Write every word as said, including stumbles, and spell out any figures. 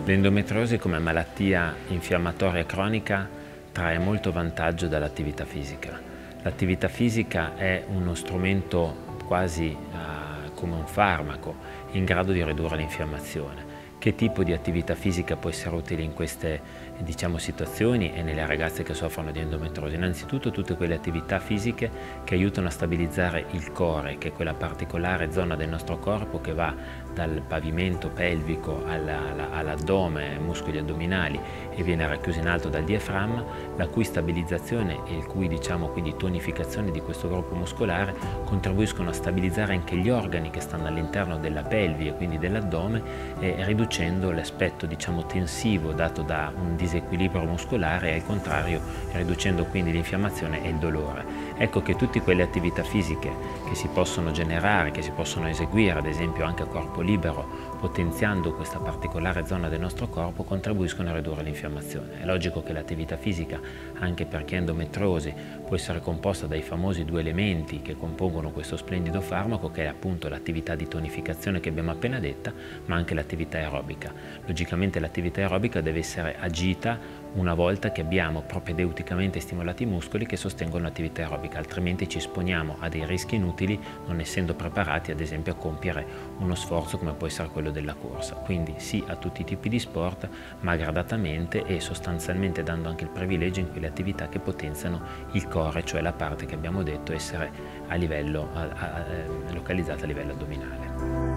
L'endometriosi come malattia infiammatoria cronica trae molto vantaggio dall'attività fisica. L'attività fisica è uno strumento quasi uh, come un farmaco in grado di ridurre l'infiammazione. Che tipo di attività fisica può essere utile in queste diciamo, situazioni e nelle ragazze che soffrono di endometriosi? Innanzitutto tutte quelle attività fisiche che aiutano a stabilizzare il core, che è quella particolare zona del nostro corpo che va dal pavimento pelvico all'addome, ai muscoli addominali e viene racchiusa in alto dal diaframma, la cui stabilizzazione e il cui diciamo, quindi tonificazione di questo gruppo muscolare contribuiscono a stabilizzare anche gli organi che stanno all'interno della pelvi e quindi dell'addome e riducendo l'aspetto diciamo, tensivo dato da un disequilibrio muscolare e al contrario riducendo quindi l'infiammazione e il dolore. Ecco che tutte quelle attività fisiche che si possono generare, che si possono eseguire ad esempio anche a corpo libero, potenziando questa particolare zona del nostro corpo, contribuiscono a ridurre l'infiammazione. È logico che l'attività fisica, anche per chi ha endometriosi, può essere composta dai famosi due elementi che compongono questo splendido farmaco, che è appunto l'attività di tonificazione che abbiamo appena detta, ma anche l'attività aerobica. Logicamente l'attività aerobica deve essere agita una volta che abbiamo propedeuticamente stimolati i muscoli che sostengono l'attività aerobica, altrimenti ci esponiamo a dei rischi inutili non essendo preparati ad esempio a compiere uno sforzo come può essere quello della corsa. Quindi sì a tutti i tipi di sport, ma gradatamente e sostanzialmente dando anche il privilegio in quelle attività che potenziano il core, cioè la parte che abbiamo detto essere a livello, a, a, localizzata a livello addominale.